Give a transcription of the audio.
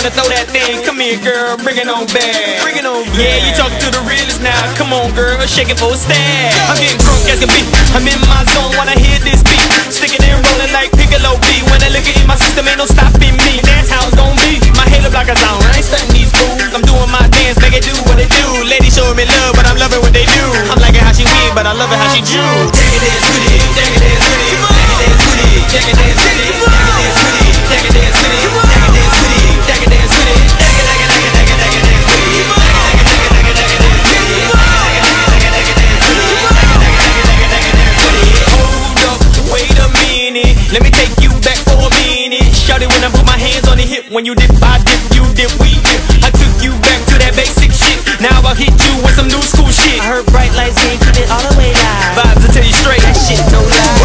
tryna throw that thing. Come here, girl, bring it on back. Bring it on back. Yeah, you talking to the realest now. Come on, girl, shake it for a stab. I'm getting drunk as can be. I'm in my zone when I hear this beat. Sticking and rolling like Piccolo B. When I look in my system, ain't no stopping me. That's how it's gon' be. My halo block is on. I ain't stunting these fools. I'm doing my dance, make it do what they do. Ladies showing me love, but I'm loving what they do. I'm liking how she weird, but I love it how she Jew. Take it dance with it, take it dance with it, take it dance with it, take it dance with it, take it dance with it, take it dance with it, take it dance with it, take it dance with it, hold up, wait a minute, let me take you back for a minute. Shout it when I put my hands on the hip. When you dip, I dip, you dip, we dip. I took you back to that basic shit. Now I'll hit you with some new school shit. I heard bright lights, ain't keep it all the way down. Vibes to tell you straight, that shit no lie.